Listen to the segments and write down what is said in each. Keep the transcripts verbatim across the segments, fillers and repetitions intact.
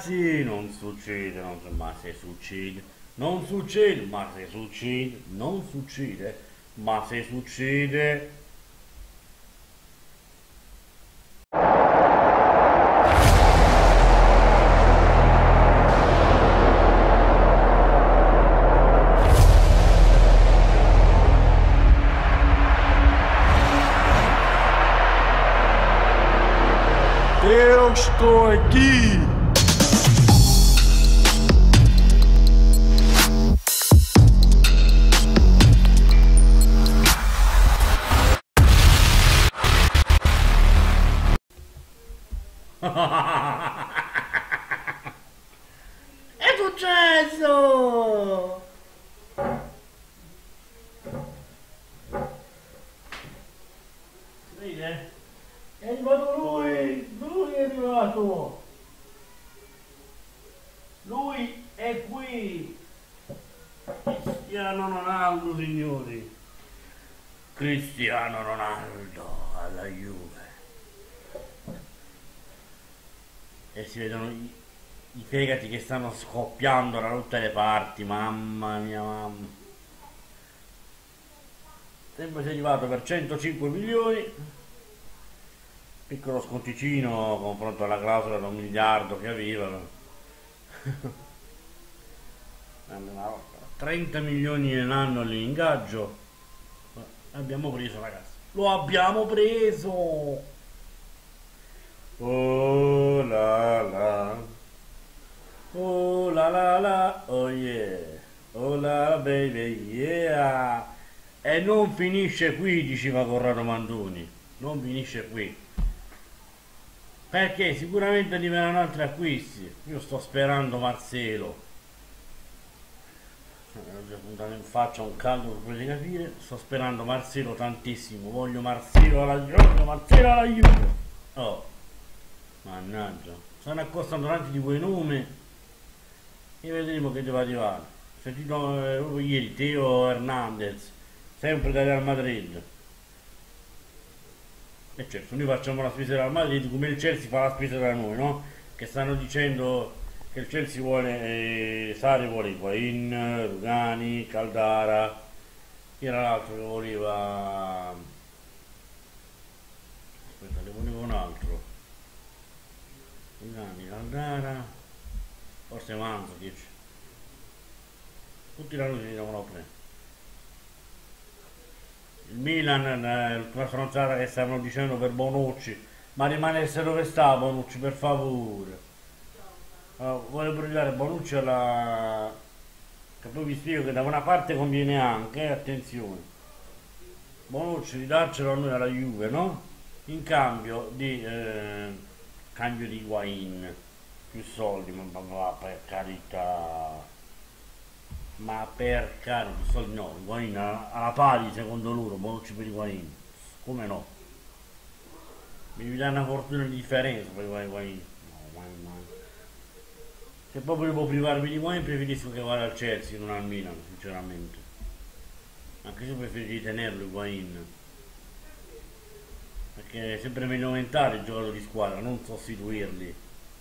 ragazzi, non succede, non, ma se succede, non succede, ma se succede, non succede, ma se succede. Eu estou aqui! È successo! Vede? È arrivato lui! Lui è arrivato! Lui è qui! Cristiano Ronaldo, signori! Cristiano Ronaldo alla Juve! E si vedono i, i fegati che stanno scoppiando da tutte le parti, mamma mia, mamma. Sembra sia arrivato per centocinque milioni. Piccolo sconticino confronto alla clausola da un miliardo che avevano. trenta milioni l'anno all'ingaggio. L'abbiamo preso, ragazzi. Lo abbiamo preso! Oh la la, oh la la la, oh yeah, oh la la baby, yeah. E non finisce qui, diceva Corrado Mandoni, non finisce qui, perché sicuramente arriveranno altri acquisti. Io sto sperando Marcelo, ho già puntato in faccia un caldo, potete capire. Sto sperando Marcelo tantissimo, voglio Marcelo alla Juve, Marcelo alla Juve. Oh, mannaggia, stanno accostando tanti di quei nomi e vedremo che deve arrivare. Ho sentito eh, proprio ieri Teo Hernandez, sempre da Real Madrid. E certo, noi facciamo la spesa dal Madrid come il Chelsea fa la spesa da noi, no? Che stanno dicendo che il Chelsea vuole, eh, Sarri vuole Higuain, Rugani, Caldara, chi era l'altro che voleva? Aspetta, ne voleva un altro. Rugani, Caldara, forse Manzo, dice. Tutti la luce li devono prendere. Il Milan, eh, l'ultima stronzata che stavano dicendo per Bonucci, ma rimanesse dove sta Bonucci, per favore. Allora, voglio prendere Bonucci alla... che poi vi spiego che da una parte conviene anche, eh, attenzione. Bonucci ridarcelo a noi alla Juve, no? In cambio di eh, cambio di Higuain, più soldi, ma, ma, ma per carità. Ma per carità, più soldi no, Higuain alla pari secondo loro, Bonucci per Higuain. Come no? Mi devi dare una fortuna di differenza per Higuain. No, mai, mai. Se proprio devo privarmi di Higuain preferisco che vada al Chelsea, non al Milan, sinceramente. Anche se preferisco tenerlo Higuain, perché è sempre meglio aumentare il giocatore di squadra, non sostituirli.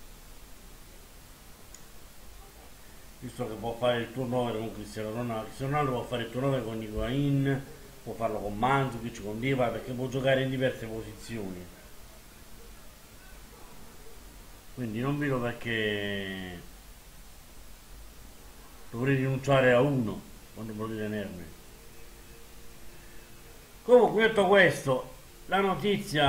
Visto che può fare il turnover con Cristiano Ronaldo, Cristiano Ronaldo può fare il turnover con Higuain, può farlo con Mandzukic, con Diva, perché può giocare in diverse posizioni. Quindi non vedo perché dovrei rinunciare a uno quando potete tenermi. Comunque, detto questo, la notizia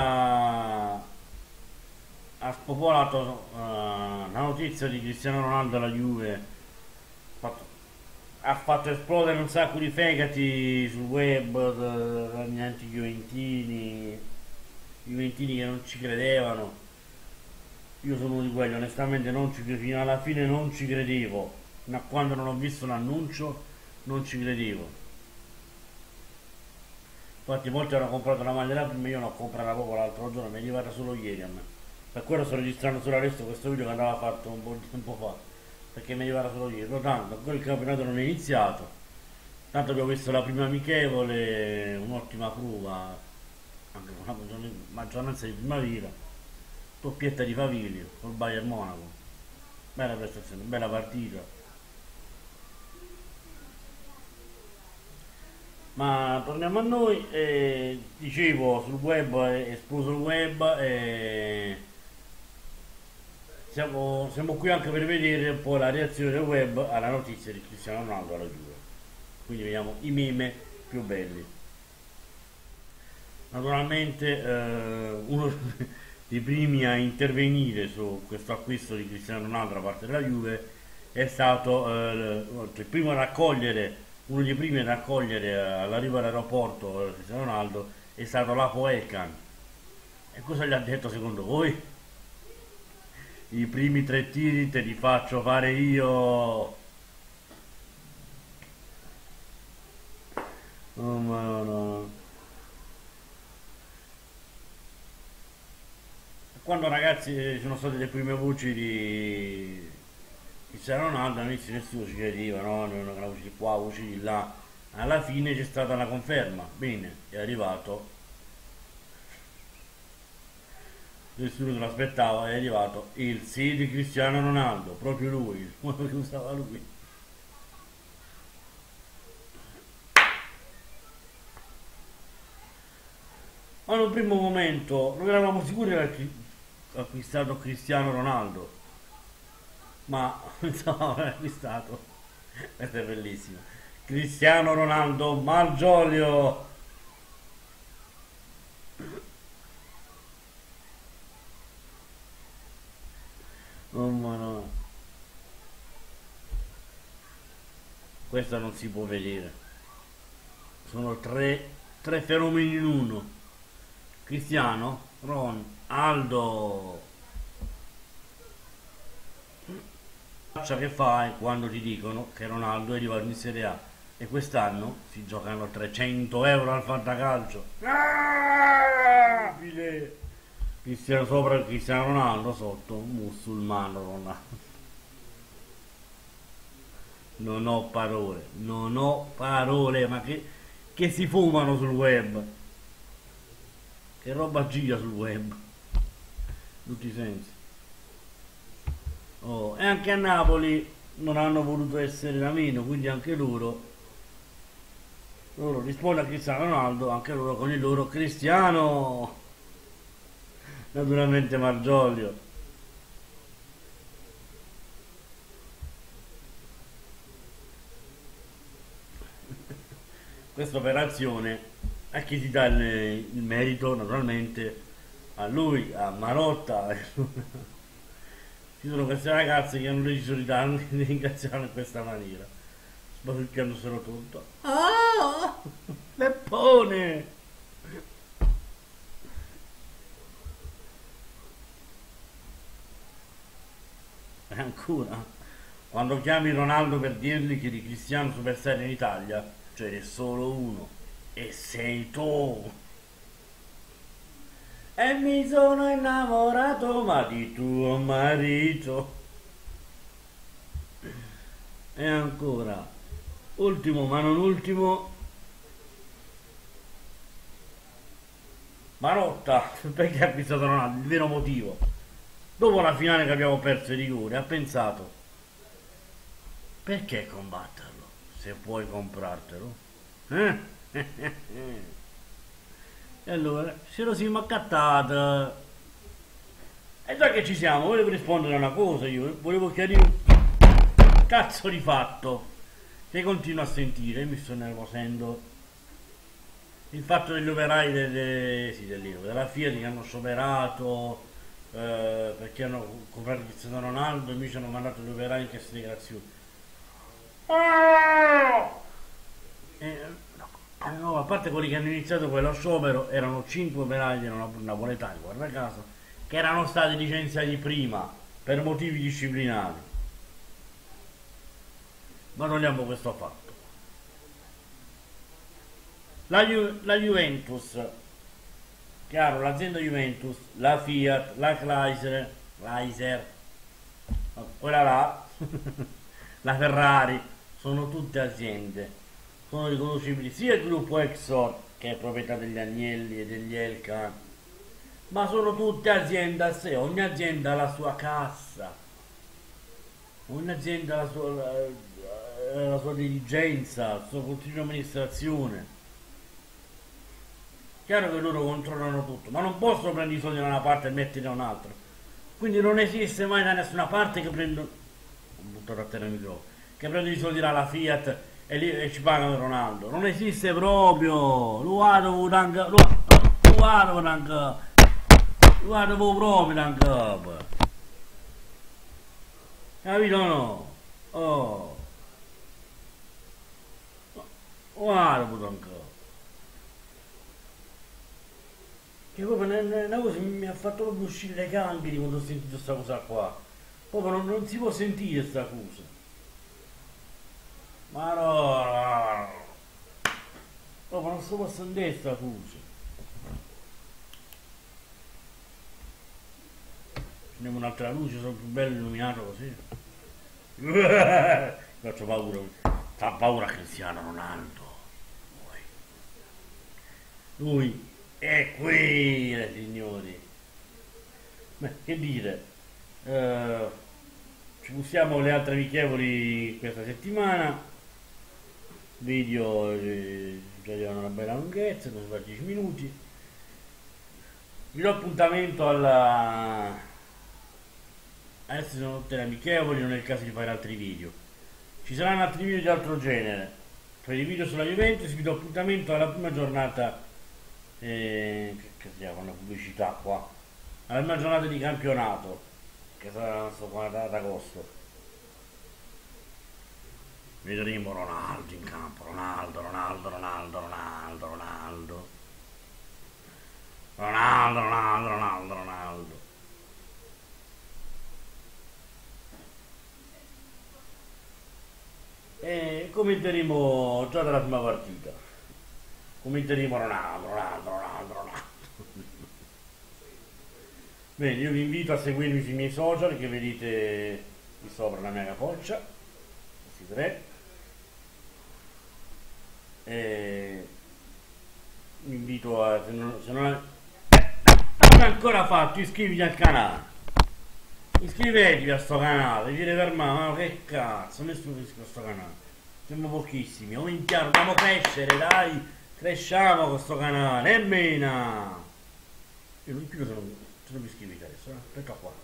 ha spopolato, uh, la notizia di Cristiano Ronaldo alla Juve fatto, ha fatto esplodere un sacco di fegati sul web, dagli anti-juventini, juventini che non ci credevano. Io sono uno di quelli, onestamente non ci fino alla fine non ci credevo, ma quando non ho visto l'annuncio non ci credevo. Infatti molti hanno comprato la maglia da prima, io l'ho comprata proprio l'altro giorno, mi è arrivata solo ieri a me. Per quello sto registrando solo adesso questo video che andava fatto un po' di tempo fa, perché mi è arrivata solo ieri. Tanto ancora il campionato non è iniziato, tanto abbiamo visto la prima amichevole, un'ottima prova, anche con una maggioranza di primavera, doppietta di Favilio col Bayern Monaco. bella prestazione, bella partita. Ma torniamo a noi, eh, dicevo sul web è esploso il web e siamo, siamo qui anche per vedere un po' la reazione del web alla notizia di Cristiano Ronaldo alla Juve. Quindi vediamo i meme più belli. Naturalmente eh, uno dei primi a intervenire su questo acquisto di Cristiano Ronaldo da parte della Juve è stato eh, il primo a raccogliere, uno dei primi a raccogliere all'arrivo all'aeroporto eh, Cristiano Ronaldo è stato Lapo Elkan. E cosa gli ha detto secondo voi? I primi tre tiri te li faccio fare io. Oh ma no. Quando ragazzi ci sono state le prime voci di Cristiano Ronaldo, all'inizio nessuno ci credeva, no? Non era voci di qua, voci di là. Alla fine c'è stata la conferma. Bene, è arrivato. Nessuno se lo aspettava, è arrivato il sì di Cristiano Ronaldo, proprio lui, quello che usava lui. Ma in un primo momento non eravamo sicuri che aveva acquistato Cristiano Ronaldo, ma insomma aveva acquistato, questo è bellissimo, Cristiano Ronaldo Malgioglio. Oh ma no, questa non si può vedere, sono tre, tre fenomeni in uno. Cristiano Ronaldo. Faccia che fai quando ti dicono che Ronaldo è arrivato in Serie A e quest'anno si giocano trecento euro al fantacalcio. Ah! Cristiano sopra il Cristiano Ronaldo, sotto musulmano Ronaldo. Non ho parole, non ho parole, ma che, che si fumano sul web. Che roba gira sul web, in tutti i sensi. Oh, e anche a Napoli non hanno voluto essere da meno, quindi anche loro, loro rispondono a Cristiano Ronaldo, anche loro con il loro Cristiano, naturalmente Malgioglio. Questa operazione a chi si dà il, il merito? Naturalmente a lui, a Marotta. Ci sono queste ragazze che hanno deciso di darmi di ringraziarlo in questa maniera, sbarucchiandoselo tutto. Ah, Peppone! E ancora, quando chiami Ronaldo per dirgli che di Cristiano Superstar in Italia ce n'è solo uno e sei tu. E mi sono innamorato ma di tuo marito. E ancora, ultimo ma non ultimo, Marotta, perché ha acquistato Ronaldo? Il vero motivo, dopo la finale che abbiamo perso i rigori, ha pensato: perché combatterlo se puoi comprartelo? Eh? E allora se lo siamo accattata. E già che ci siamo, volevo rispondere a una cosa, io volevo chiarire un cazzo di fatto che continuo a sentire, mi sto nervosendo. Il fatto degli operai delle, sì, della Fiat che hanno scioperato eh, perché hanno comprato Cristiano Ronaldo e invece hanno mandato gli operai in cassa integrazione. Ah! Eh, no, a parte quelli che hanno iniziato quello sciopero, erano cinque operai erano napoletani, guarda caso, che erano stati licenziati prima per motivi disciplinari. Ma togliamo questo fatto. La, Ju la Juventus, chiaro, l'azienda Juventus, la Fiat, la Chrysler, Chrysler, quella là, la Ferrari, sono tutte aziende. Sono riconoscibili sia il gruppo Exxon, che è proprietà degli Agnelli e degli Elkann, ma sono tutte aziende a sé, ogni azienda ha la sua cassa. un'azienda ha la sua, la, la sua dirigenza, la sua continua amministrazione. Chiaro che loro controllano tutto, ma non possono prendere i soldi da una parte e metterli da un'altra. Quindi non esiste mai da nessuna parte che prendono, ho buttato a terra il microfono, che prendono i soldi dalla Fiat e, li, e ci pagano Ronaldo. Non esiste proprio. Lo guardo anche, lo guardo anche, lo guardo proprio anche. Capito o no? Oh. Guarda anche. Che proprio una, una cosa mi ha fatto proprio uscire le gangheri quando ho sentito questa cosa qua. Proprio non, non si può sentire questa cosa. Ma no, no. Proprio non si può sentire questa cosa. Prendiamo un'altra luce, sono più bello illuminato così. Faccio paura. Fa paura Cristiano Ronaldo. Lui è qui, signori. Beh, che dire, eh, ci gustiamo le altre amichevoli questa settimana. Video eh, già arrivano una bella lunghezza, non so, dieci minuti. Vi do appuntamento alla... Adesso sono tutte le amichevoli, non è il caso di fare altri video. Ci saranno altri video di altro genere. Per i video sulla Juventus vi do appuntamento alla prima giornata, eh, che, che si chiama una pubblicità qua, alla prima giornata di campionato, che sarà ad agosto. Vedremo Ronaldo in campo, Ronaldo, Ronaldo, Ronaldo, Ronaldo, Ronaldo. Ronaldo, Ronaldo, Ronaldo, Ronaldo. E commenteremo già dalla prima partita. Commenteremo Ronaldo, Ronaldo, Ronaldo, Ronaldo. Bene, io vi invito a seguirmi sui miei social che vedete qui sopra la mia capoccia, questi tre. E vi invito a, se non, se non, non è ancora fatto, iscriviti al canale. Iscrivetevi a sto canale, dite per me, ma che cazzo, nessuno iscrive a sto canale. Siamo pochissimi, aumentiamo, dobbiamo crescere, dai, cresciamo con sto canale, e mena. Io non più se non, se non vi iscrivete adesso, eh? Aspetta qua.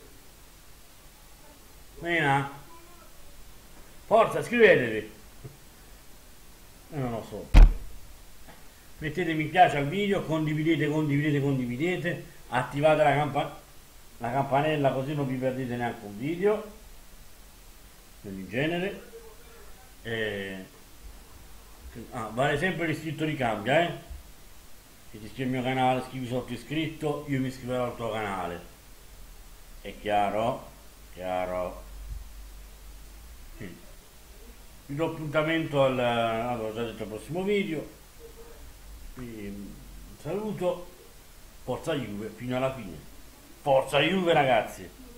Mena. Forza, iscrivetevi. E non lo so. Mettete mi piace al video, condividete, condividete, condividete, attivate la campanella. La campanella così non vi perdete neanche un video del genere. E... ah, vale sempre l'iscritto di cambia, eh? Se ti iscrivi al mio canale, scrivi sotto iscritto, io mi iscriverò al tuo canale. È chiaro? Chiaro. Sì. Vi do appuntamento al, allora, già detto, al prossimo video. Vi saluto. Forza Juve fino alla fine. Forza Juve, ragazzi!